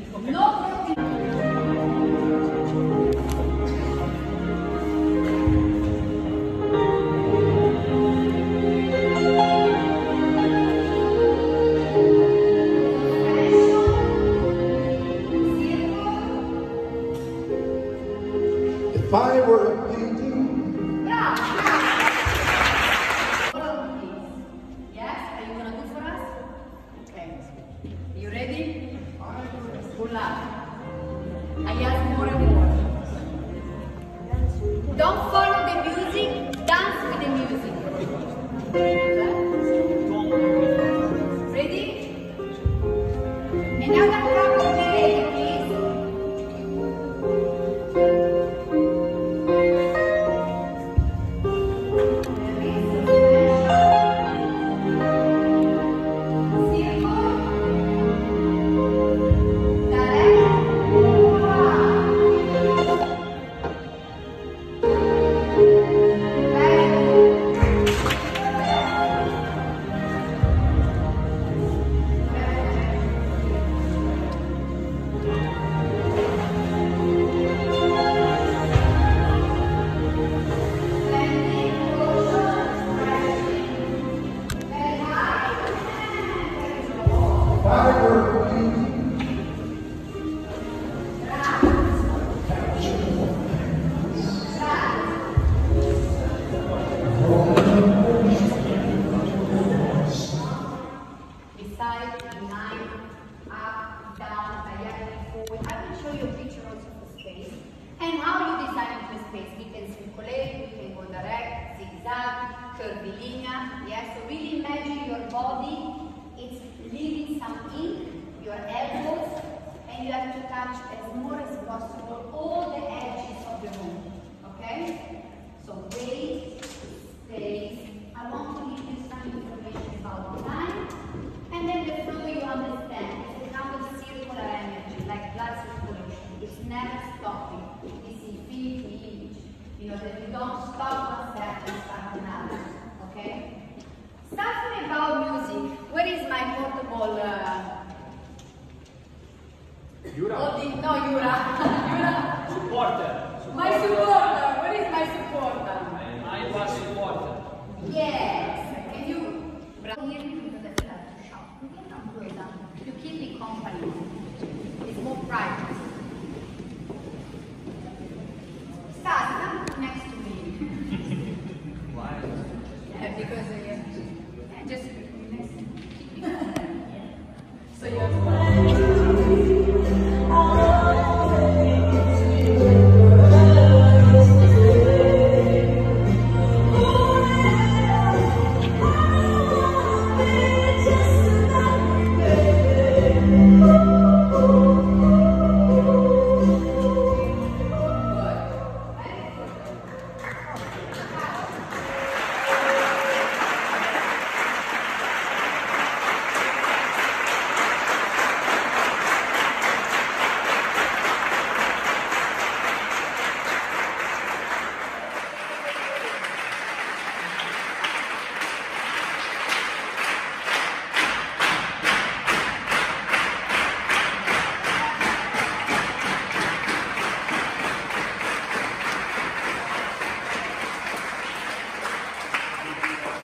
No If I were a painting. Bravo! Yes, are you gonna do for us? Okay. You ready? Good luck. I ask more and more. Don't follow the music, dance with the music. Ready? Another couple of ready, please. And how you design the space. We can circulate, we can go direct, zigzag, curvilinear. Yes, so really imagine your body, it's leaving some ink, your elbows, and you have to touch as more as possible all the edges of the room. Okay? So wait, space. I want to give you some information about design, and then the flow you understand. It's a kind of circular energy, like blood circulation. It's never stopping. You know, that you don't stop one step and start another, okay? Something about music. Where is my portable... Yura. No, Yura. Yura. Supporter. My supporter. Where is my supporter? I was supporter. Yes. Can you... Here to the shop. You keep me company.